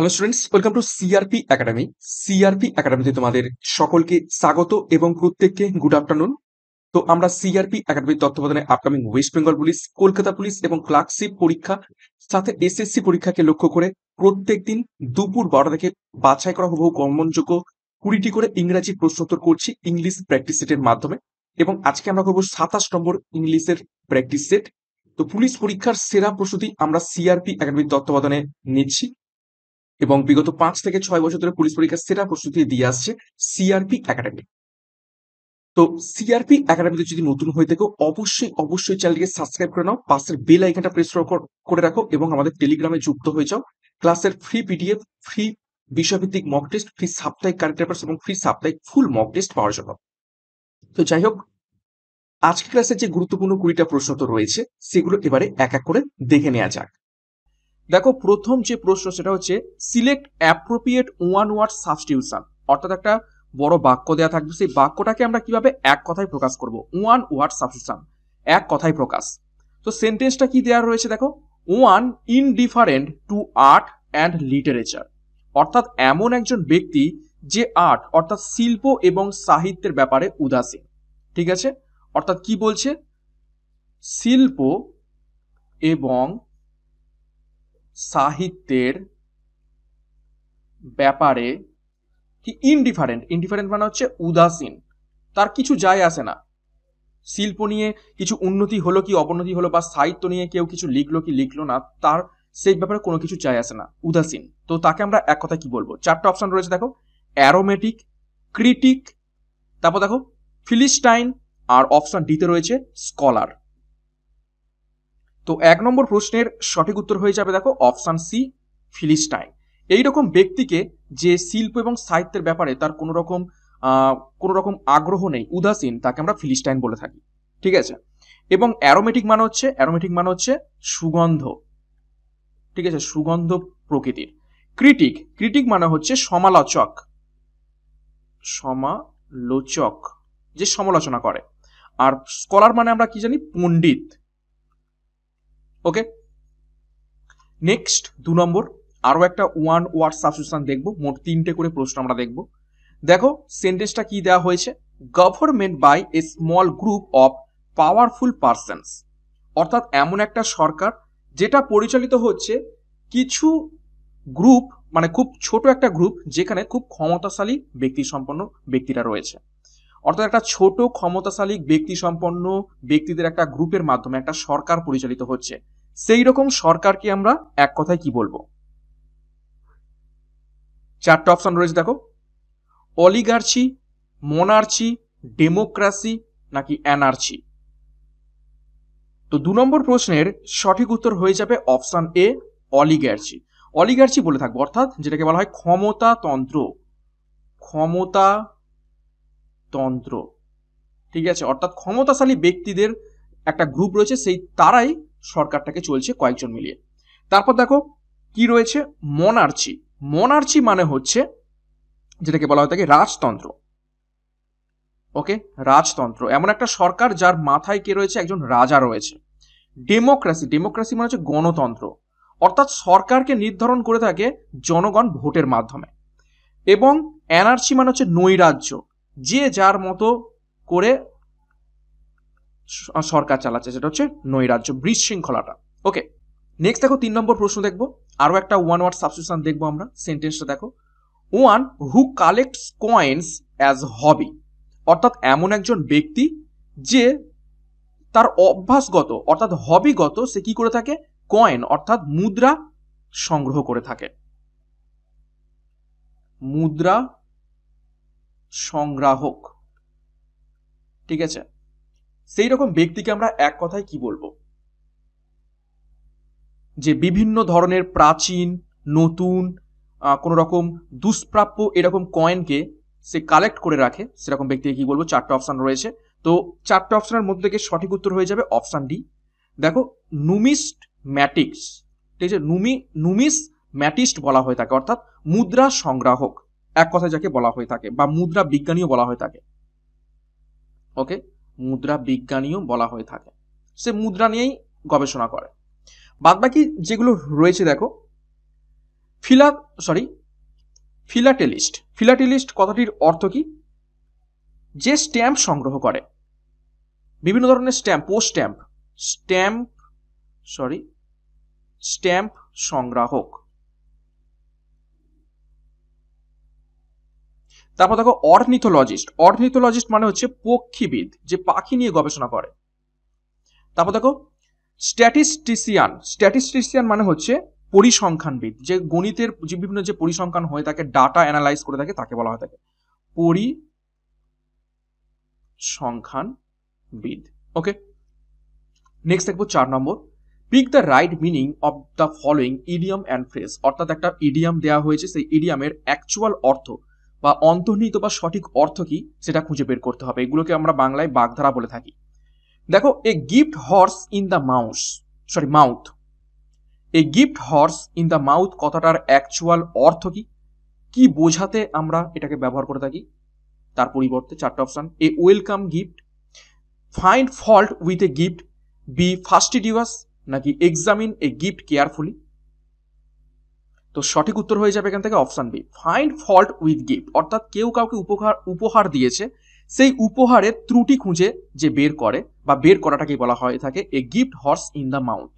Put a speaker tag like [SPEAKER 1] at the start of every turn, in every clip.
[SPEAKER 1] Hello students, welcome to CRP academy. CRP একাডেমিতে তোমাদের সকলকে স্বাগত এবং প্রত্যেককে গুড আফটারনুন। তো আমরা সিআরপি একাডেমির তত্ত্বাবধানে upcoming West Bengal police, Kolkata police এবং ক্লার্কশিপ পরীক্ষা সাথে এসএসসি পরীক্ষাকে লক্ষ্য করে প্রত্যেকদিন দুপুর 12টা থেকে বাছাই করা হুবহু কমনযোগ্য 20টি করে ইংরাজি প্রশ্নোত্তর করছি ইংলিশ প্র্যাকটিস সেটের মাধ্যমে। এবং আজকে আমরা করবো 27 নম্বর ইংলিশের প্র্যাকটিস সেট। তো পুলিশ পরীক্ষার সেরা প্রস্তুতি আমরা সিআরপি একাডেমির তত্ত্বাবধানে নিচ্ছি এবং বিগত 5 থেকে 6 বছর ধরে পুলিশ পরীক্ষার সেরা প্রস্তুতি দিয়ে আসছে সিআরপি একাডেমি। তো সিআরপি একাডেমিতে যদি নতুন হয়ে থাকো অবশ্যই চ্যানেলটিকে সাবস্ক্রাইব করে নাও, পাশের বেল আইকনটা প্রেস করে রাখো এবং আমাদের টেলিগ্রামে যুক্ত হয়ে যাও। ক্লাসের ফ্রি পিডিএফ, ফ্রি বিষয়ভিত্তিক মক টেস্ট, ফ্রি সাপ্তাহিক কারেন্ট অ্যাফেয়ার্স এবং ফ্রি সাপ্তাহিক ফুল মক টেস্ট পাওয়ার জন্য। তো যাই হোক, আজকে ক্লাসের যে গুরুত্বপূর্ণ 20টা প্রশ্ন তো রয়েছে সেগুলো এবারে এক এক করে দেখে নেওয়া যাক। দেখো, প্রথম যে প্রশ্ন সেটা হচ্ছে select appropriate one word substitution. অর্থাৎ একটা বড় বাক্য দেওয়া থাকবে, সেই বাক্যটাকে আমরা কিভাবে এক কথায় প্রকাশ করব। ওয়ান ওয়ার্ড সাবস্টিটিউশন, এক কথায় প্রকাশ। তো সেন্টেন্সটা কি দেওয়া রয়েছে দেখো, one indifferent to art and literature. অর্থাৎ এমন একজন ব্যক্তি যে আর্ট অর্থাৎ শিল্প এবং সাহিত্যের ব্যাপারে উদাসীন। ঠিক আছে, অর্থাৎ কি বলছে, শিল্প এবং সাহিত্যের ব্যাপারে কি ইনডিফারেন্ট। ইনডিফারেন্ট মানে হচ্ছে উদাসীন, তার কিছু যায় আসে না। শিল্প নিয়ে কিছু উন্নতি হলো কি অবনতি হলো, বা সাহিত্য নিয়ে কেউ কিছু লিখলো কি লিখলো না, তার সেই ব্যাপারে কোনো কিছু যায় আসে না, উদাসীন। তো তাকে আমরা এক কথায় কি বলবো। 4টা অপশন রয়েছে দেখো, অ্যারোমেটিক, ক্রিটিক, তারপর দেখো ফিলিস্টাইন, আর অপশন ডিতে রয়েছে স্কলার। তো 1 নম্বর প্রশ্নের সঠিক উত্তর হয়ে যাবে দেখো অপশন সি, ফিলিস্টাইন। এইরকম ব্যক্তিকে যে শিল্প এবং সাহিত্যের ব্যাপারে তার কোনো রকম আগ্রহ নেই, উদাসীন, তাকে আমরা ফিলিস্টাইন বলে থাকি। ঠিক আছে, এবং অ্যারোমেটিক মানে হচ্ছে সুগন্ধ। ঠিক আছে, সুগন্ধ প্রকৃতির। ক্রিটিক মানে হচ্ছে সমালোচক, যে সমালোচনা করে। আর স্কলার মানে আমরা কি জানি, পণ্ডিত। ওকে, নেক্সট 2 নম্বর, আরো একটা ওয়ান ওয়ার্ড সাবস্টিটিউশন দেখবো। মোট 3টে করে প্রশ্ন আমরা দেখব। দেখো সেন্টেন্সটা কি দেওয়া হয়েছে, government by a small group of powerful persons. অর্থাৎ এমন একটা সরকার যেটা পরিচালিত হচ্ছে কিছু গ্রুপ, মানে খুব ছোট একটা গ্রুপ যেখানে খুব ক্ষমতাশালী ব্যক্তি সম্পন্ন ব্যক্তিরা রয়েছে। অর্থাৎ একটা ছোট ক্ষমতাশালী ব্যক্তি সম্পন্ন ব্যক্তিদের একটা গ্রুপের মাধ্যমে একটা সরকার পরিচালিত হচ্ছে। সেই রকম সরকারকে আমরা এক কথায় কি বলবো। 4টা অপশন রয়েছে দেখো, অলিগার্চি, মোনার্চি, ডেমোক্রেসি নাকি অ্যানার্চি। তো 2 নম্বর প্রশ্নের সঠিক উত্তর হয়ে যাবে অপশন এ, অলিগার্চি। অলিগার্চি বলে থাকবো, অর্থাৎ যেটাকে বলা হয় ক্ষমতাতন্ত্র। ঠিক আছে, অর্থাৎ ক্ষমতাশালী ব্যক্তিদের একটা গ্রুপ রয়েছে, সেই তারাই সরকারটাকে চলছে কয়েকজন মিলিয়ে। তারপর দেখো কি রয়েছে, মনার্চি মানে হচ্ছে যেটাকে বলা হয় থাকে রাজতন্ত্র। ওকে, রাজতন্ত্র, এমন একটা সরকার যার মাথায় কে রয়েছে, একজন রাজা রয়েছে। ডেমোক্রেসি মানে হচ্ছে গণতন্ত্র, অর্থাৎ সরকারকে নির্ধারণ করে থাকে জনগণ ভোটের মাধ্যমে। এবং অ্যানার্চি মানে হচ্ছে নৈরাজ্য, যে যার মতো করে সরকার চালাচ্ছে, সেটা হচ্ছে নৈরাজ্য, বিশৃঙ্খলাটা। ওকে, নেক্সট দেখো 3 নম্বর প্রশ্ন দেখবো। আরো একটা ওয়ান ওয়ার্ড সাবস্টিটিউশন দেখবো আমরা। সেন্টেন্সটা দেখো, one who collects coins as hobby. অর্থাৎ এমন একজন ব্যক্তি যে তার অভ্যাসগত অর্থাৎ হবিগত সে কি করে থাকে, কয়েন অর্থাৎ মুদ্রা সংগ্রহ করে থাকে। মুদ্রা সংগ্রাহক। ঠিক আছে, সেই রকম ব্যক্তিকে আমরা এক কথায় কি বলবো, যে বিভিন্ন ধরনের প্রাচীন, নতুন, কোন রকম দুষ্প্রাপ্য এরকম কয়েনকে সে কালেক্ট করে রাখে, সেরকম ব্যক্তিকে কি বলবো। 4টা অপশন রয়েছে। তো 4টা অপশনের মধ্যে থেকে সঠিক উত্তর হয়ে যাবে অপশন ডি। দেখো নুমিসম্যাটিক্স। ঠিক আছে, নুমিসম্যাটিস্ট বলা হয়ে থাকে, অর্থাৎ মুদ্রা সংগ্রাহক এক কথায় যাকে বলা হয়ে থাকে, বা মুদ্রা বিজ্ঞানীও বলা হয়ে থাকে। ওকে, মুদ্রা বিজ্ঞানীও বলা হয়ে থাকে, সে মুদ্রা নিয়েই গবেষণা করে। বাদবাকি যেগুলো রয়েছে দেখো, ফিলাটেলিস্ট। ফিলাটেলিস্ট কথাটির অর্থ কি? যে স্ট্যাম্প সংগ্রহ করে, বিভিন্ন ধরনের স্ট্যাম্প, পোস্ট স্ট্যাম্প, স্ট্যাম্প সংগ্রাহক। তারপর দেখো অর্নিথোলজিস্ট। অর্নিথোলজিস্ট মানে হচ্ছে পক্ষীবিদ, যে পাখি নিয়ে গবেষণা করে। তারপর দেখো স্ট্যাটিস্টিশিয়ান। স্ট্যাটিস্টিশিয়ান মানে হচ্ছে পরিসংখ্যানবিদ, যে গণিতের যে বিভিন্ন যে পরিসংখ্যান হয়ে থাকে, ডাটা অ্যানালাইজ করে থাকে, তাকে বলা হয় থাকে পরিসংখ্যানবিদ। ওকে, নেক্সট দেখবো 4 number, pick the right meaning of the following idiom and phrase. অর্থাৎ একটা ইডিয়াম দেওয়া হয়েছে, সেই ইডিয়ামের অ্যাকচুয়াল অর্থ বা অন্তর্নিহিত বা সঠিক অর্থ কি সেটা খুঁজে বের করতে হবে। এগুলোকে আমরা বাংলায় বাগধারা বলে থাকি। দেখো, এ gift horse in the mouth. A gift horse in the mouth কথাটার অ্যাকচুয়াল অর্থ কি? কি বোঝাতে আমরা এটাকে ব্যবহার করে থাকি? তার পরিবর্তে 4টা option, a welcome gift, find fault with a gift, B fastidious, নাকি এক্সামিন এ গিফট কেয়ারফুলি। তো সঠিক উত্তর হয়ে যাবে এখান থেকে option B, find fault with gift. অর্থাৎ কেউ কাউকে উপহার দিয়েছে, সেই উপহারের ত্রুটি খুঁজে যে বের করে বা বের করাটাকে বলা হয় থাকে a gift horse in the mouth.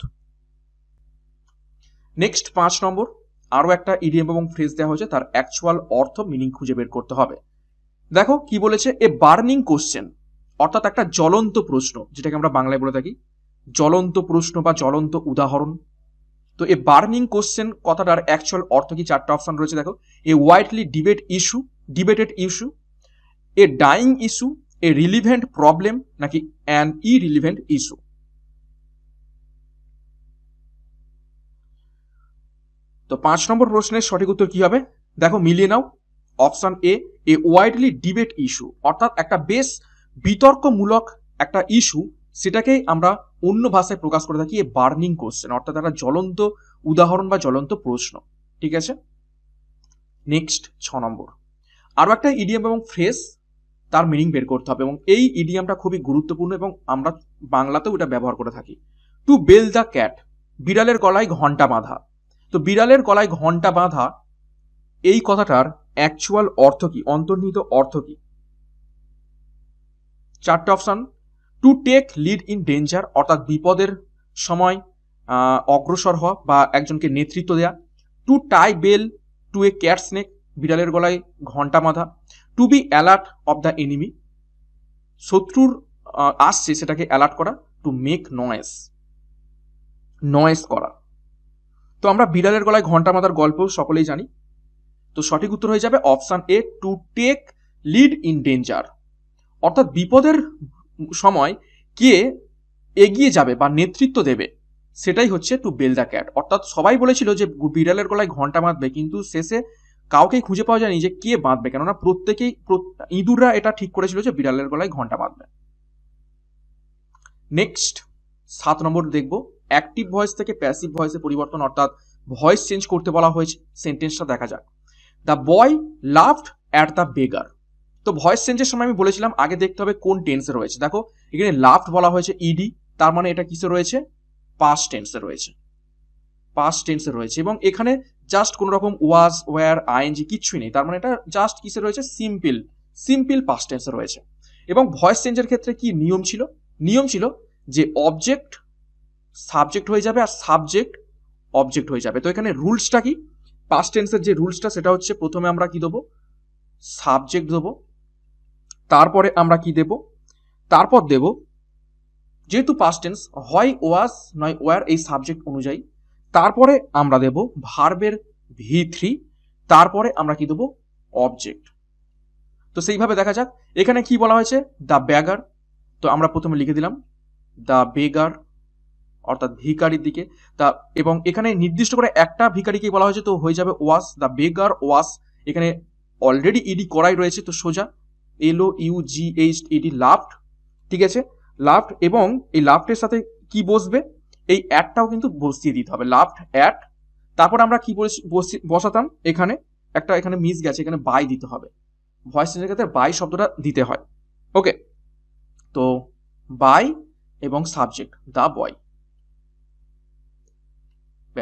[SPEAKER 1] Next 5 number, আরো একটা ইডিয়ম এবং ফ্রেজ দেওয়া হয়েছে, তার অ্যাকচুয়াল অর্থ মিনিং খুঁজে বের করতে হবে। দেখো কি বলেছে, এ বার্নিং কোশ্চেন, অর্থাৎ একটা জ্বলন্ত প্রশ্ন, যেটাকে আমরা বাংলায় বলে থাকি জ্বলন্ত প্রশ্ন বা জ্বলন্ত উদাহরণ। তো এ বার্নিং কোশ্চেন কথাটার অ্যাকচুয়াল অর্থ কি? 4টা অপশন রয়েছে, দেখো, এ ওয়াইডলি ডিবেটেড ইস্যু, এ ডাইং ইস্যু, এ রিলিভেন্ট প্রবলেম, নাকি অ্যান ইরিলিভেন্ট ইস্যু। তো 5 নম্বর প্রশ্নের সঠিক উত্তর কি হবে? দেখো মিলিয়ে নাও, option a widely debate issue, অর্থাৎ একটা বেশ বিতর্কমূলক একটা ইস্যু, সেটাকেই আমরা অন্য ভাষায় প্রকাশ করে থাকি এ বার্নিং কোশ্চেন, অর্থাৎ একটা জ্বলন্ত উদাহরণ বা জ্বলন্ত প্রশ্ন। ঠিক আছে, নেক্সট 6 নম্বর, আরো একটা ইডিয়ম এবং ফ্রেজ, তার মিনিং বের করতে হবে, এবং এই ইডিয়মটা খুবই গুরুত্বপূর্ণ এবং আমরা বাংলাতেও এটা ব্যবহার করে থাকি। টু বেল দ্য ক্যাট, বিড়ালের গলায় ঘন্টা বাঁধা। তো বিড়ালের গলায় ঘন্টা বাঁধা এই কথাটার অ্যাকচুয়াল অর্থ কি, অন্তর্নিহিত অর্থ কি? 4টা option, to take lead in danger, অর্থাৎ বিপদের সময় অগ্রসর হওয়া বা একজনকে নেতৃত্ব দেয়া। To tie bell to a cat snake, বিড়ালের গলায় ঘন্টা বাঁধা। To be alert of the enemy, শত্রুর আসছে সেটাকে অ্যালার্ট করা। টু মেক নয়েজ করা। তো আমরা বিড়ালের গলায় ঘন্টা বাঁধার গল্প সকলেই জানি। তো সঠিক উত্তর হয়ে যাবে option A, to take lead in danger, অর্থাৎ বিপদের সময় কে এগিয়ে যাবে বা নেতৃত্ব দেবে সেটাই হচ্ছে টু বেল দ্য ক্যাট। অর্থাৎ সবাই বলেছিল যে বিড়ালের গলায় ঘন্টা বাঁধবে, কিন্তু শেষে কাউকেই খুঁজে পাওয়া যায়নি যে কে বাঁধবে, কেননা প্রত্যেকেই ইঁদুররা এটা ঠিক করেছিল যে বিড়ালের গলায় ঘন্টা বাঁধবে। নেক্সট 7 নম্বর দেখবো, অ্যাক্টিভ ভয়েস থেকে প্যাসিভ ভয়েসে পরিবর্তন, অর্থাৎ ভয়েস চেঞ্জ করতে বলা হয়েছে। সেন্টেন্সটা দেখা যাক, the boy loved at the beggar. তো ভয়েস চেঞ্জের সময় আমি বলেছিলাম আগে দেখতে হবে কোন টেন্সে রয়েছে। দেখো এখানে লাভড বলা হয়েছে ইডি, তার মানে এটা কিসে রয়েছে? পাস্ট টেন্সে রয়েছে। এবং এখানে জাস্ট কোন রকম ওয়াজ, ওয়্যার, আইএনজি কিচ্ছুই নেই, তার মানে এটা জাস্ট কিসে রয়েছে? সিম্পল পাস্ট টেন্সে রয়েছে। এবং ভয়েস চেঞ্জের ক্ষেত্রে কি নিয়ম ছিল যে অবজেক্ট সাবজেক্ট হয়ে যাবে আর সাবজেক্ট অবজেক্ট হয়ে যাবে। তো এখানে রুলসটা কি? পাস্ট টেন্সের যে রুলসটা সেটা হচ্ছে, প্রথমে আমরা কি দেবো? সাবজেক্ট দেবো, তারপরে আমরা কি দেব? তারপর দেব, যেহেতু পাস্ট টেন্স হয় ওয়াজ নয় ওয়্যার এই সাবজেক্ট অনুযায়ী, তারপরে আমরা দেব ভার্বের V3, তারপরে আমরা কি দেবো? অবজেক্ট। তো সেইভাবে দেখা যাক এখানে কি বলা হয়েছে, দ্য ব্যাগার। তো আমরা প্রথমে লিখে দিলাম দ্য বেগার, অর্থাৎ ভিখারির দিকে। তা এবং এখানে নির্দিষ্ট করে একটা ভিখারিকে বলা হয়েছে, তো হয়ে যাবে ওয়াস, দ্য বেগার ওয়াস। এখানে অলরেডি ইডি করাই রয়েছে, তো সোজা LOUGHED লাভড। ঠিক আছে, লাভড, এবং এই লাভডের সাথে কি বসবে? এই অ্যাডটাও কিন্তু বসিয়ে দিতে হবে, লাভড অ্যাড। তারপর আমরা কি বসাতাম? এখানে মিস গেছে, এখানে বাই দিতে হবে। ভয়েস চেঞ্জের ক্ষেত্রে বাই শব্দটা দিতে হয়। ওকে, তো বাই এবং সাবজেক্ট দ্য বয়, ব্যাস। তো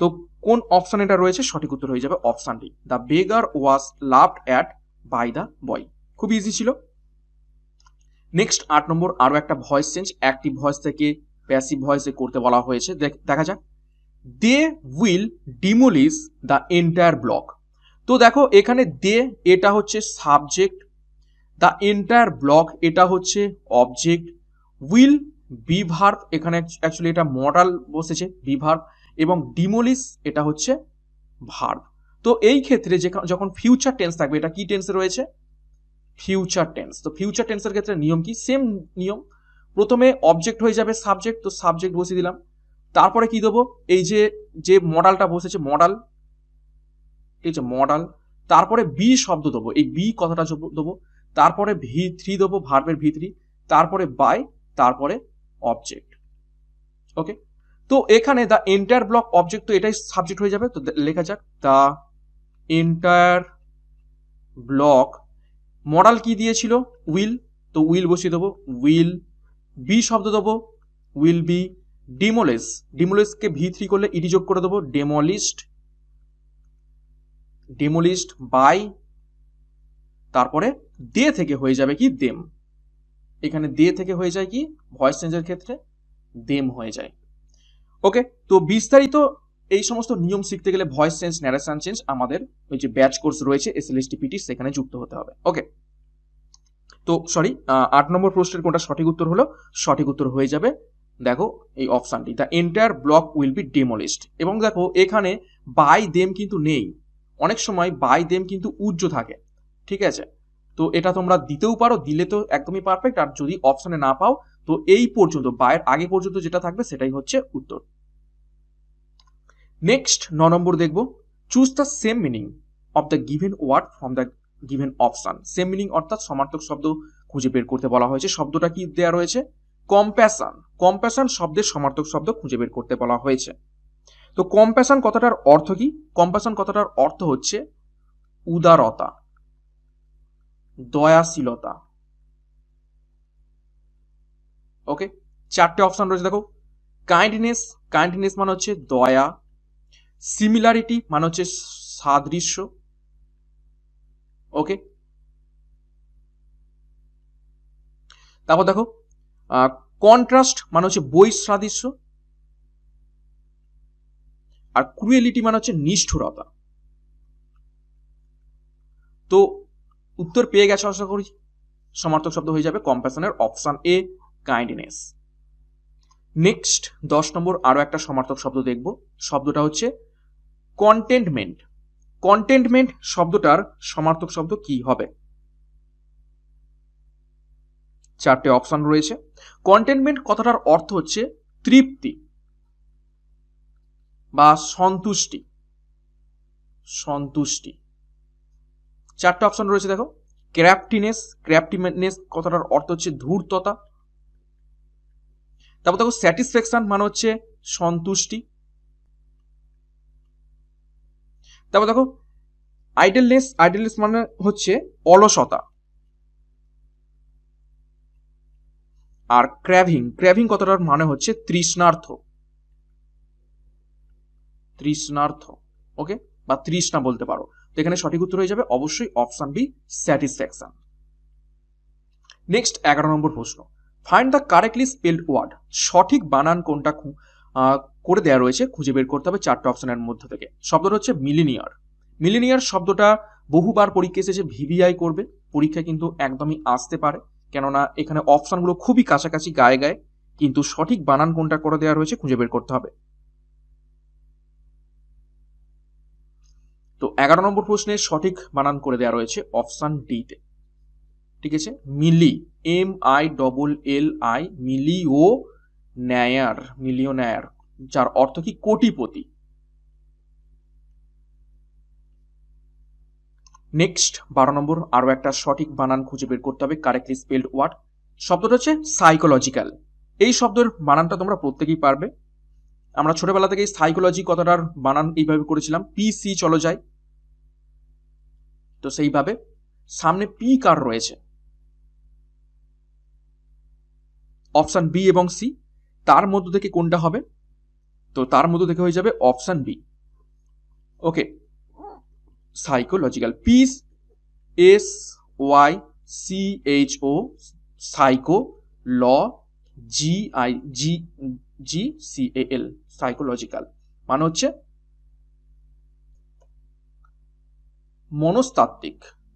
[SPEAKER 1] তো কোন অপশন এটা রয়েছে? সঠিক উত্তর হয়ে যাবে option D, the beggar was loved at by the boy. খুব ইজি ছিল। নেক্সট 8 নম্বর, আরো একটা ভয়েস চেঞ্জ, অ্যাক্টিভ ভয়েস থেকে প্যাসিভ ভয়েসে করতে বলা হয়েছে। দেখা যাক। They will demolish the entire block. তো দেখো এখানে দে এটা হচ্ছে সাবজেক্ট, দ্য এন্টায়ার ব্লক এটা হচ্ছে অবজেক্ট, উইল বি ভার্ব, এখানে অ্যাকচুয়ালি এটা মডাল বসেছে বি ভার্ব, এবং ডিমোলিশ এটা হচ্ছে ভার্ব। তো এই ক্ষেত্রে যখন ফিউচার টেন্স থাকবে, এটা কি টেন্সে রয়েছে? Future tense. তো ফিউচার টেন্সের ক্ষেত্রে নিয়ম কি? সেম নিয়ম, প্রথমে অবজেক্ট হয়ে যাবে সাবজেক্ট, তো সাবজেক্ট বসিয়ে দিলাম, তারপরে কি দেবো? এই যে মডালটা বসেছে মডাল, এই যে মডাল, তারপরে বি শব্দ দেবো, এই বি কথাটা দেবো, তারপরে ভি3 দেবো, ভার্বের ভি3, তারপরে বাই, তারপরে অবজেক্ট। ওকে, তো এখানে দ্য এন্টায়ার ব্লক অবজেক্ট, তো এটাই সাবজেক্ট হয়ে যাবে। তো লেখা যাক দ্য এন্টায়ার ব্লক, মডাল কি দিয়েছিল? উইল, তো উইল বসিয়ে দেবো, উইল বি শব্দ দেবো, উইল বি ডিমোলিশ, ডিমোলিশকে ভি3 করলে ইডি যোগ করে দেবো, ডেমোলিশড, ডেমোলিশড বাই, তারপরে দে থেকে হয়ে যাবে কি? দেম। এখানে দে থেকে হয়ে যায় কি? ভয়েস চেঞ্জের ক্ষেত্রে দেম হয়ে যায়। ওকে, তো বিস্তারিত এই সমস্ত নিয়ম শিখতে গেলে ভয়েস চেঞ্জ, ন্যারেশন চেঞ্জ আমাদের ওই যে ব্যাচ কোর্স রয়েছে SLSTPT, সেখানে যুক্ত হতে হবে। ওকে, তো সরি, 8 নম্বর প্রশ্নের কোনটা সঠিক উত্তর হলো? সঠিক উত্তর হয়ে যাবে দেখো এই অপশনটি, the entire block will be demolished. এবং দেখো এখানে বাই দেম কিন্তু নেই, অনেক সময় বাই দেম কিন্তু উজ্জ থাকে, ঠিক আছে? তো এটা তোমরা দিতেও পারো, দিলে তো একদমই পারফেক্ট, আর যদি অপশনে না পাও তো এই পর্যন্ত বাইয়ের আগে পর্যন্ত যেটা থাকবে সেটাই হচ্ছে উত্তর। নেক্সট 9 নম্বর দেখব, choose the same meaning of the given word from the given option. Same meaning অর্থাৎ সমার্থক শব্দ খুঁজে বের করতে বলা হয়েছে। শব্দটা কি দেওয়া রয়েছে? কম্প্যাশন। কম্প্যাশন শব্দের সমার্থক শব্দ খুঁজে বের করতে বলা হয়েছে। তো কম্প্যাশন কথাটার অর্থ কি? কম্প্যাশন কথাটার অর্থ হচ্ছে উদারতা, দয়াশীলতা। ওকে, 4টে অপশন রয়েছে দেখো। কাইন্ডনেস, কাইন্ডনেস মানে হচ্ছে দয়া। সিমিলারিটি মানে হচ্ছে সাদৃশ্য। ওকে, তারপর দেখো কন্ট্রাস্ট মানে হচ্ছে বৈসাদৃশ্য, আর ক্রুয়েলিটি মানে হচ্ছে নিষ্ঠুরতা। তো উত্তর পেয়ে গেছে আশা করি। সমার্থক শব্দ হয়ে যাবে কম্প্যাশনের option A, kindness. Next 10 number আরো একটা সমার্থক শব্দ দেখব। শব্দটা হচ্ছে কন্টেন্টমেন্ট। কন্টেন্টমেন্ট শব্দটার সমার্থক শব্দ কি হবে? 4টে অপশন রয়েছে। কন্টেন্টমেন্ট কথাটার অর্থ হচ্ছে তৃপ্তি বা সন্তুষ্টি, সন্তুষ্টি। 4টে অপশন রয়েছে দেখো। ক্র্যাফটিনেস, ক্র্যাফটিনেস কথাটার অর্থ হচ্ছে ধূর্ততা। তারপর দেখো স্যাটিসফ্যাকশন মানে হচ্ছে সন্তুষ্টি। তারপর দেখো আইডলনেস, আইডলনেস মানে হচ্ছে অলসতা। আর ক্র্যাভিং, ক্র্যাভিং কথাটার মানে হচ্ছে তৃষ্ণার্থ, তৃষ্ণার্থ। ওকে, বা তৃষ্ণা বলতে পারো। তো এখানে সঠিক উত্তর হয়ে যাবে অবশ্যই option B, satisfaction. Next 11 number প্রশ্ন, find the correctly spelled word. সঠিক বানান কোনটা করে দেওয়া রয়েছে খুঁজে বের করতে হবে 4টে অপশনের মধ্যে থেকে। শব্দটা হচ্ছে মিলিনিয়ার। মিলিনিয়ার শব্দটা বহুবার পরীক্ষা এসেছে, ভিভিআই করবে পরীক্ষা কিন্তু একদমই আসতে পারে, কেননা এখানে অপশনগুলো খুবই কাছাকাছি গায়ে গায়ে, কিন্তু সঠিক বানান কোনটা করে দেওয়া রয়েছে খুঁজে বের করতে হবে। তো 11 নম্বর প্রশ্নের সঠিক বানান করে দেওয়া রয়েছে অপশন ডি তে, ঠিক আছে? মিলি, MILLI, মিলিও ন্যায়ার, মিলিয়নায়ার, যার অর্থ কি কোটিপতি। নেক্সট 12 নম্বর আরো একটা সঠিক বানান খুঁজে বের করতে হবে কারেক্টলি স্পেলড ওয়ার্ড। শব্দটা হচ্ছে সাইকোলজিক্যাল। এই শব্দের বানানটা তোমরা প্রত্যেকেই পারবে। আমরা ছোটবেলা থেকেই সাইকোলজি কথাটার বানান এইভাবে করেছিলাম, PC চলো যাই। তো সেইভাবে সামনে পি কার রয়েছে? অপশন বি এবং সি, তার মধ্য থেকে কোনটা হবে? তো তার মধ্য থেকে হয়ে যাবে অপশন বি, ওকে, সাইকোলজিক্যাল, পিস SYCHO, সাইকো, ল GIGCAL, সাইকোলজিক্যাল মানে হচ্ছে মনস্তাত্ত্বিক,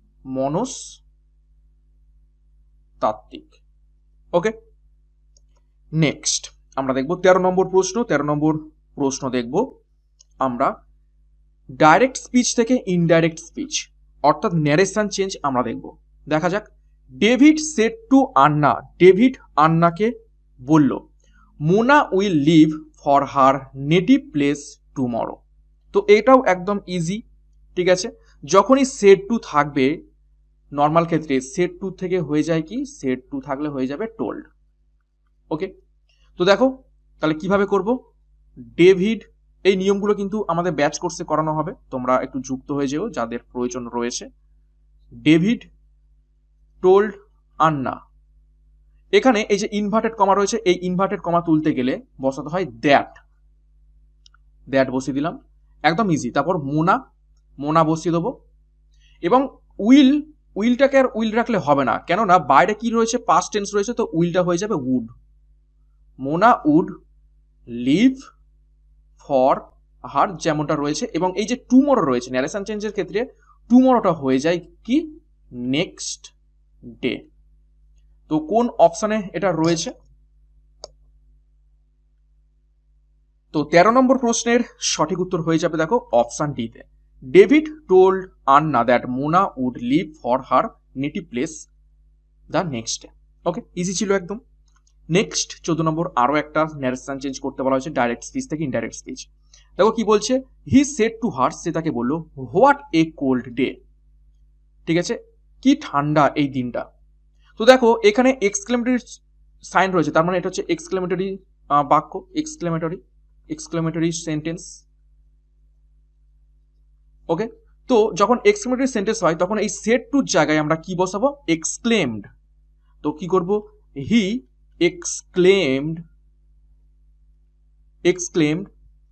[SPEAKER 1] মনস্তাত্ত্বিক। ওকে, নেক্সট আমরা দেখব 13 নম্বর প্রশ্ন। 13 নম্বর প্রশ্ন দেখব আমরা ডাইরেক্ট স্পিচ থেকে ইনডাইরেক্ট স্পিচ অর্থাৎ ন্যারেশন চেঞ্জ আমরা দেখব। দেখা যাক, David said to Anna, David আন্নাকে বলল, Mona will leave for her native place tomorrow. তো এটাও একদম ইজি, ঠিক আছে। যখনই সেড টু থাকবে নর্মাল ক্ষেত্রে সেড টু থেকে হয়ে যায় কি, সেড টু থাকলে হয়ে যাবে টোল্ড। ওকে, তো দেখো তাহলে কিভাবে করব। ডেভিড, এই নিয়মগুলো কিন্তু আমাদের ব্যাচ কোর্সে করানো হবে, তোমরা একটু যুক্ত হয়ে যেও যাদের প্রয়োজন রয়েছে। ডেভিড টোল্ড আন্না, এখানে এই যে ইনভার্টেড কমা রয়েছে, এই ইনভার্টেড কমা তুলতে গেলে বসাতে হয় দ্যাট, দ্যাট বসিয়ে দিলাম, একদম ইজি। তারপর মোনা, মোনা বসিয়ে দেবো। এবং উইল, উইলটাকে আর উইল রাখলে হবে না, কেননা বাইরে কি রয়েছে, পাস্ট টেন্স রয়েছে, তো উইলটা হয়ে যাবে would. Mona would leave for her যেমনটা রয়েছে, এবং এই যে টুমরো রয়েছে ন্যারেশন চেঞ্জের ক্ষেত্রে টুমরোটা হয়ে যায় কি, নেক্সট ডে। তো কোন অপশনে এটা রয়েছে, তো 13 নম্বর প্রশ্নের সঠিক উত্তর হয়ে যাবে দেখো অপশন ডি তে, David told Anna that Mona would leave for her native place the next day. Okay, easy ছিল একদম। নেক্সট 14 নম্বর, আরো একটা ন্যারেশন চেঞ্জ করতে বলা হয়েছে ডাইরেক্ট স্পিচ থেকে ইনডাইরেক্ট স্পিচ। দেখো কি বলছে, হি সেড টু হার, সে তাকে বললো, হোয়াট এ কোল্ড ডে, ঠিক আছে, কি ঠান্ডা এই দিনটা। তো দেখো এখানে এক্সক্লেমেটরি সাইন রয়েছে, তার মানে এটা হচ্ছে এক্সক্লেমেটরি বাক্য, এক্সক্লেমেটরি সেন্টেন্স। ওকে, তো যখন এক্সক্লেমেটরি সেন্টেন্স হয় তখন এই সেড টুর জায়গায় আমরা কি বসাবো, এক্সক্লেমড। তো কি করব, হি এক্সক্লেমড, এক্সক্লেমড,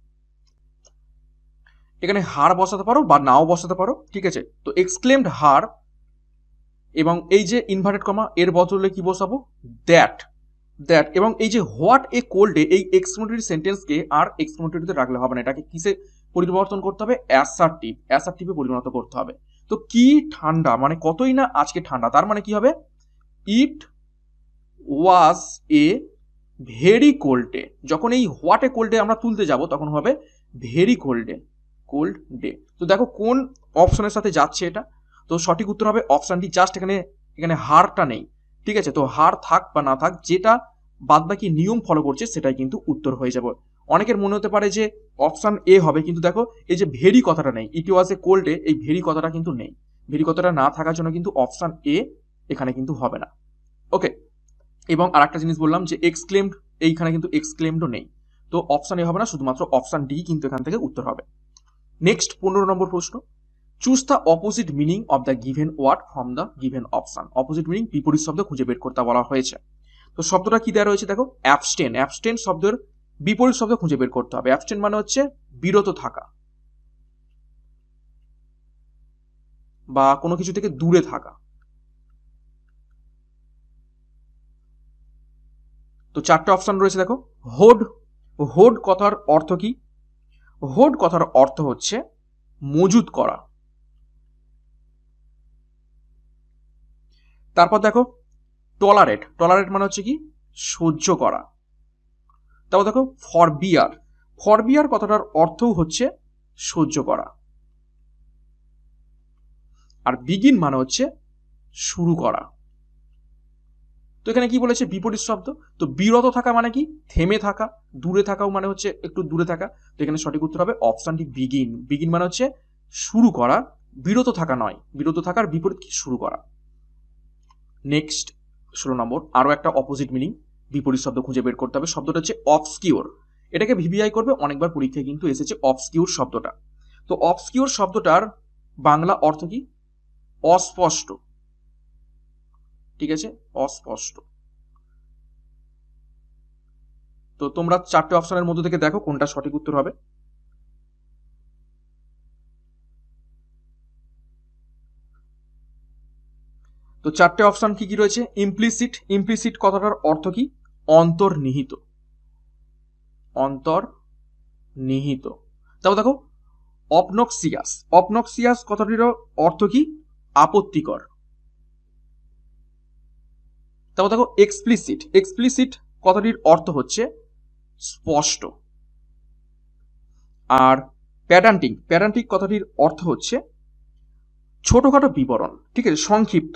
[SPEAKER 1] এখানে হার বসাতে পারো বা নাও বসাতে পারো, ঠিক আছে। তো এক্সক্লেমড হার, এবং এই যে ইনভার্টেড কমা এর বদলে কি বসাবো, দ্যাট, দ্যাট, এবং এই যে হোয়াট এ কোল্ড ডে, এই এক্সক্লেমেটরি সেন্টেন্সকে আর এক্সক্লেমেটরিতে রাখলে হবে না, এটাকে কিসে পরিবর্তন করতে হবে, অ্যাসার্টিভ, অ্যাসার্টিভে পরিণত করতে হবে। তো কি ঠান্ডা মানে কতই না আজকে ঠান্ডা, তার মানে কি হবে, it was a very cold day. যখন এই হোয়াট এ কোল্ড ডে আমরা তুলতে যাব তখন হবে very cold day, cold day. তো দেখো কোন অপশনের সাথে যাচ্ছে এটা, তো সঠিক উত্তর হবে অপশন ডি। জাস্ট এখানে এখানে হারটা নেই, ঠিক আছে। তো হার থাক বা না থাক, যেটা বাদ বাকি নিয়ম ফলো করছে সেটাই কিন্তু উত্তর হয়ে যাবে। অনেকের মনে হতে পারে যে অপশন এ হবে, কিন্তু দেখো এই যে ভেরি কথাটা নেই, it was a cold day, এই ভেরি কথাটা কিন্তু নেই। ভেরি কথাটা না থাকার জন্য কিন্তু অপশন এ এখানে কিন্তু হবে না। ওকে, এবং আর একটা জিনিস বললাম যে এক্সক্লেমড, এইখানে কিন্তু এক্সক্লেমডও নেই, তো অপশন এ হবে না, শুধুমাত্র অপশন ডি কিন্তু এখান থেকে উত্তর হবে। নেক্সট 15 নম্বর প্রশ্ন, choose the opposite meaning of the given word from the given option. Opposite meaning বিপরীত শব্দ খুঁজে বের করতে বলা হয়েছে। তো শব্দটা কি দেওয়া রয়েছে দেখো, অ্যাবস্টেন, অ্যাবস্টেন শব্দের বিপরীত শব্দ খুঁজে বের করতে হবে। অ্যাবস্টেন মানে হচ্ছে বিরত থাকা বা কোনো কিছু থেকে দূরে থাকা। তো 4টে অপশন রয়েছে দেখো, হোড, হোড কথার অর্থ কি, হোড কথার অর্থ হচ্ছে মজুত করা। তারপর দেখো টলারেট, টলারেট মানে হচ্ছে কি সহ্য করা। তারপর দেখো ফরবিয়ার, ফরবিয়ার কথাটার অর্থও হচ্ছে সহ্য করা। আর বিগিন মানে হচ্ছে শুরু করা। তো এখানে কি বলেছে, বিপরীত শব্দ, তো বিরত থাকা মানে কি থেমে থাকা, দূরে থাকাও মানে হচ্ছে একটু দূরে থাকা। তো এখানে সঠিক উত্তর হবে অপশনটি বিগিন। বিগিন মানে হচ্ছে শুরু করা, বিরত থাকা নয়, বিরত থাকার বিপরীত কি শুরু করা। নেক্সট 16 নম্বর, আরো একটা অপোজিট মিনিং বিপরীত শব্দ খুঁজে বের করতে হবে। শব্দটা হচ্ছে অবস্কিউর, এটাকে ভিভিআই করবে, অনেকবার পরীক্ষায় কিন্তু এসেছে অবস্কিউর শব্দটা। তো অবস্কিউর শব্দটার বাংলা অর্থ কি, অস্পষ্ট, ঠিক আছে, অস্পষ্ট। তো তোমরা 4টে অপশনের মধ্যে থেকে দেখো কোনটা সঠিক উত্তর হবে। তো চারটে অপশন কি কি রয়েছে? ইমপ্লিসিট, ইমপ্লিসিট কথাটার অর্থ কি? অন্তর্নিহিত, অন্তর্নিহিত। তারপর দেখো অবনক্সিয়াস, অবনক্সিয়াস কথাটির অর্থ কি? আপত্তিকর। তারপর দেখো এক্সপ্লিসিট, এক্সপ্লিসিট কথাটির অর্থ হচ্ছে স্পষ্ট। আর প্যাডান্টিক, প্যাডান্টিক কথাটির অর্থ হচ্ছে ছোটখাটো বিবরণ, ঠিক আছে, সংক্ষিপ্ত,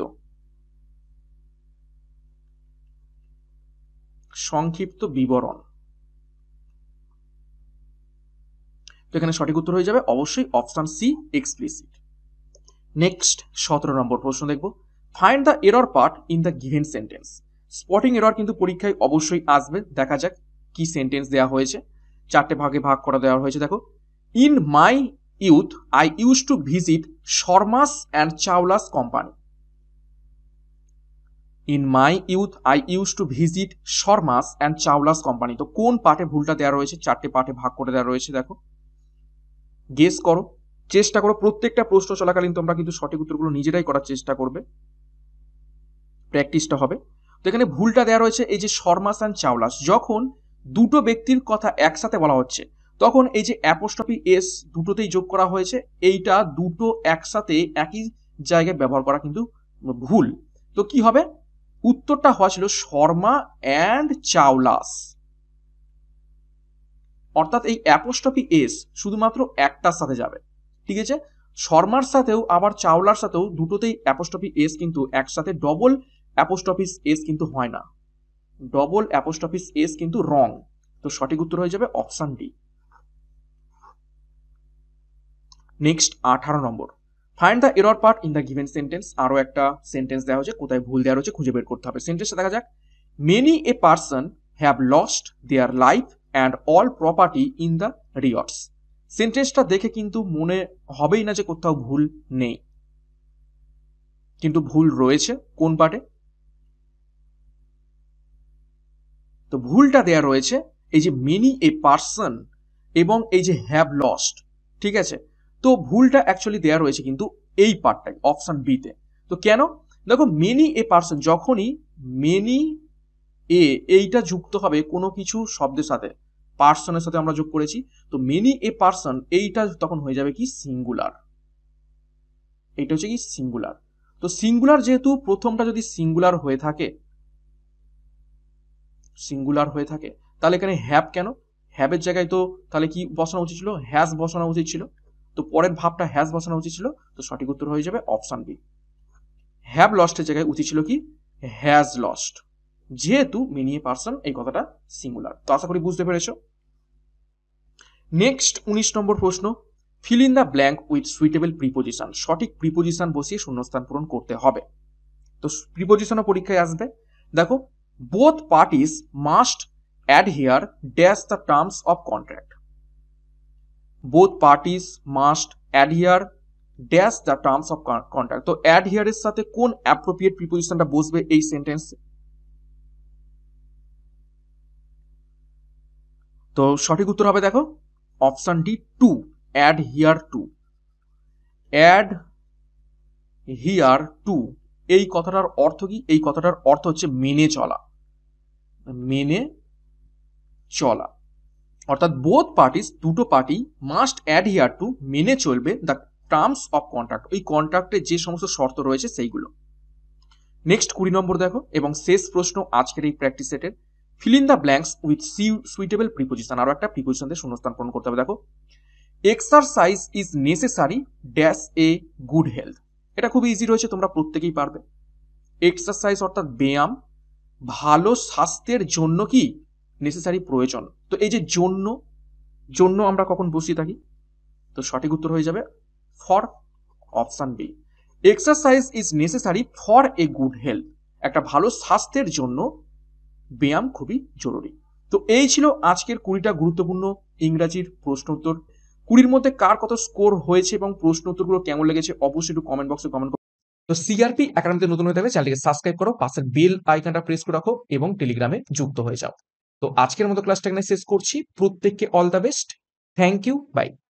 [SPEAKER 1] সংক্ষিপ্ত বিবরণ। তো এখানে সঠিক উত্তর হয়ে যাবে অবশ্যই অপশন সি, এক্সপ্লিসিট। নেক্সট 17 নম্বর প্রশ্ন দেখব, find the error part in the given sentence. Spotting error কিন্তু পরীক্ষায় অবশ্যই আসবে, দেখা যাক কি সেন্টেন্স দেওয়া হয়েছে। চারটে ভাগে ভাগ করা দেওয়া হয়েছে, দেখো in my youth I use to visit Sharmas and Chawlas company. In my youth I use to visit Sharmas and Chawlas company. তো কোন পার্টে ভুলটা দেওয়া রয়েছে? চারটে পার্টে ভাগ করে দেওয়া রয়েছে, দেখো গেস করো, চেষ্টা করো। প্রত্যেকটা প্রশ্ন চলাকালীন তোমরা কিন্তু সঠিক উত্তরগুলো নিজেরাই করার চেষ্টা করবে, প্র্যাকটিসটা হবে। তো এখানে ভুলটা দেওয়া রয়েছে এই যে শর্মাস অ্যান্ড চাওলাস, যখন দুটো ব্যক্তির কথা একসাথে বলা হচ্ছে তখন এই যে অ্যাপোস্ট্রফি এস দুটোতেই যোগ করা হয়েছে, এইটা দুটো একসাথে একই জায়গায় ব্যবহার করা কিন্তু ভুল। তো কি হবে? উত্তরটা হয়েছিল শর্মা অ্যান্ড চাওলাস, অর্থাৎ এই অ্যাপোস্ট্রফি এস শুধুমাত্র একটার সাথে যাবে, ঠিক আছে। শর্মার সাথেও আবার চাওলার সাথেও দুটোতেই অ্যাপোস্ট্রফি এস কিন্তু একসাথে, ডবল অ্যাপোস্ট্রফিস এস কিন্তু হয় না, ডবল অ্যাপোস্ট্রফিস এস কিন্তু রং। তো সঠিক উত্তর হয়ে যাবে অপশন ডি। নেক্সট 18 নম্বর, find the error part in the given sentence. আরো একটা সেন্টেন্স দেওয়া হয়েছে, কোথায় ভুল দেওয়া হয়েছে খুঁজে বের করতে হবে। সেন্টেন্সটা দেখা যাক, many a person have lost their life and all property in the riots. সেন্টেন্সটা দেখে কিন্তু মনে হবেই না যে কোথাও ভুল নেই, কিন্তু ভুল রয়েছে। কোন পার্টে? তো ভুলটা দেয়া রয়েছে এই যে মেনি এ পার্সন এবং এই যে হ্যাভ লস্ট, ঠিক আছে। তো ভুলটা অ্যাকচুয়ালি দেয়া রয়েছে কিন্তু এই পার্টটাই, অপশন বি তে। তো কেন? দেখো মেনি এ পার্সন, যখনই মেনি এ এইটা যুক্ত হবে কোনো কিছু শব্দের সাথে, পার্সনের সাথে আমরা যোগ করেছি, তো মেনি এ পার্সন এইটা তখন হয়ে যাবে কি সিঙ্গুলার, এইটা হচ্ছে কি সিঙ্গুলার। তো সিঙ্গুলার যেহেতু প্রথমটা যদি সিঙ্গুলার হয়ে থাকে, সিঙ্গুলার হয়ে থাকে, তাহলে এখানে হ্যাভ কেন? হ্যাভের জায়গায় তো তাহলে কি বসানো উচিত ছিল? হ্যাজ বসানো উচিত ছিল। তো পরের ভাবটা হ্যাজ বসানো উচিত ছিল। তো সঠিক উত্তর হয়ে যাবে অপশন বি। হ্যাভ লস্টের জায়গায় উচিত ছিল কি হ্যাজ লস্ট, যেহেতু মেনি এ পার্সন এই কথাটা সিঙ্গুলার। তো আশা করি বুঝতে পেরেছো। নেক্সট 19 নম্বর প্রশ্ন, fill in the blank with suitable preposition. সঠিক প্রিপোজিশন বসিয়ে শূন্যস্থান পূরণ করতে হবে। তো প্রিপোজিশনও পরীক্ষায় আসবে, দেখো both parties must adhere dash the terms of contract. Both parties must adhere dash the terms of contract. তো adhere এর সাথে কোন অ্যাপ্রোপ্রিয়েট প্রিপোজিশনটা বসবে এই সেন্টেন্সে? তো সঠিক উত্তর হবে দেখো option D, to, adhere to। adhere to এই কথাটার অর্থ কি? এই কথাটার অর্থ হচ্ছে মেনে চলা, মেনে চলা। অর্থাৎ বোথ পার্টিস, দুটো পার্টি মাস্ট অ্যাডহিয়ার টু মেনে চলবে দ্য টার্মস অফ কন্ট্রাক্ট, ওই কন্ট্রাক্টে যে সমস্ত শর্ত রয়েছে সেইগুলো। নেক্সট 20 নম্বর দেখো, এবং শেষ প্রশ্ন আজকের এই প্র্যাকটিস সেটের, fill in the blanks with suitable preposition. আরো একটা প্রিপোজিশন দিয়ে শূন্যস্থান পূরণ করতে হবে। দেখো exercise is necessary dash a good health. এটা খুব ইজি রয়েছে, তোমরা প্রত্যেকেই পারবে। এক্সারসাইজ অর্থাৎ ব্যায়াম ভালো স্বাস্থ্যের জন্য কি নেসেসারি, প্রয়োজন। তো এই যে জন্য, জন্য আমরা কখন বসিয়ে থাকি? তো সঠিক উত্তর হয়ে যাবে for, option B. Exercise is necessary for a good health. একটা ভালো স্বাস্থ্যের জন্য ব্যায়াম খুবই জরুরি। তো এই ছিল আজকের 20টা গুরুত্বপূর্ণ ইংরাজির প্রশ্ন উত্তর। 20-র মধ্যে কার কত স্কোর হয়েছে এবং প্রশ্ন উত্তরগুলো কেমন লেগেছে অবশ্যই একটু কমেন্ট বক্সে কমেন্ট করো। তো সিআরপি একাডেমিতে নতুন হয়ে থাকলে চ্যানেলটিকে সাবস্ক্রাইব করো, পাশের বেল আইকনটা প্রেস করে রাখো এবং টেলিগ্রামে যুক্ত হয়ে যাও। তো আজকের মতো ক্লাসটা এখানে শেষ করছি। প্রত্যেককে all the best, thank you, by.